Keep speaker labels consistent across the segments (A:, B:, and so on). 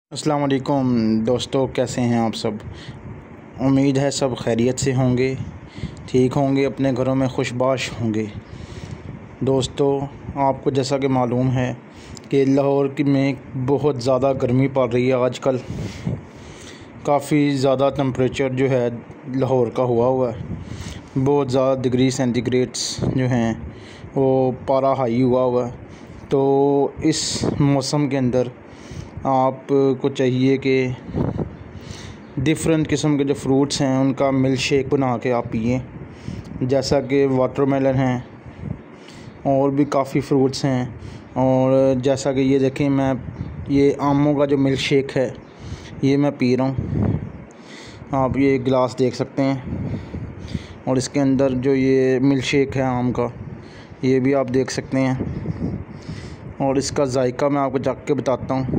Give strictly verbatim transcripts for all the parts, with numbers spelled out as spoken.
A: अस्सलाम वालेकुम दोस्तों, कैसे हैं आप सब। उम्मीद है सब खैरियत से होंगे, ठीक होंगे, अपने घरों में खुशबाश होंगे। दोस्तों, आपको जैसा कि मालूम है कि लाहौर की में बहुत ज़्यादा गर्मी पड़ रही है आजकल। काफ़ी ज़्यादा टेम्परेचर जो है लाहौर का हुआ हुआ है। बहुत ज़्यादा डिग्री सेंटीग्रेड्स जो हैं वो पारा हाई हुआ हुआ है। तो इस मौसम के अंदर आपको चाहिए कि डिफरेंट किस्म के जो फ्रूट्स हैं उनका मिल्क शेक बना के आप पिए, जैसा कि वाटरमेलन है और भी काफ़ी फ्रूट्स हैं। और जैसा कि ये देखें, मैं ये आमों का जो मिल्क शेक है ये मैं पी रहा हूँ। आप ये गिलास देख सकते हैं और इसके अंदर जो ये मिल्क शेक है आम का, ये भी आप देख सकते हैं। और इसका जायका मैं आपको चख के बताता हूँ।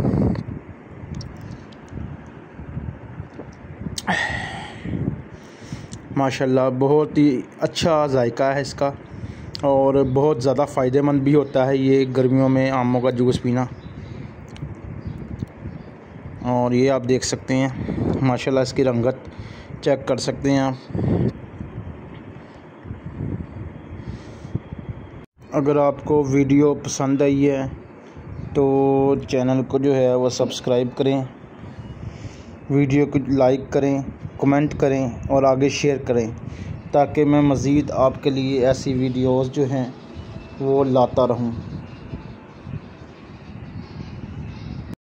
A: माशाल्लाह, बहुत ही अच्छा जायका है इसका और बहुत ज़्यादा फ़ायदेमंद भी होता है ये गर्मियों में आमों का जूस पीना। और ये आप देख सकते हैं, माशाल्लाह इसकी रंगत चेक कर सकते हैं आप। अगर आपको वीडियो पसंद आई है तो चैनल को जो है वो सब्सक्राइब करें, वीडियो को लाइक करें, कमेंट करें और आगे शेयर करें, ताकि मैं मज़ीद आपके लिए ऐसी वीडियोस जो हैं वो लाता रहूं।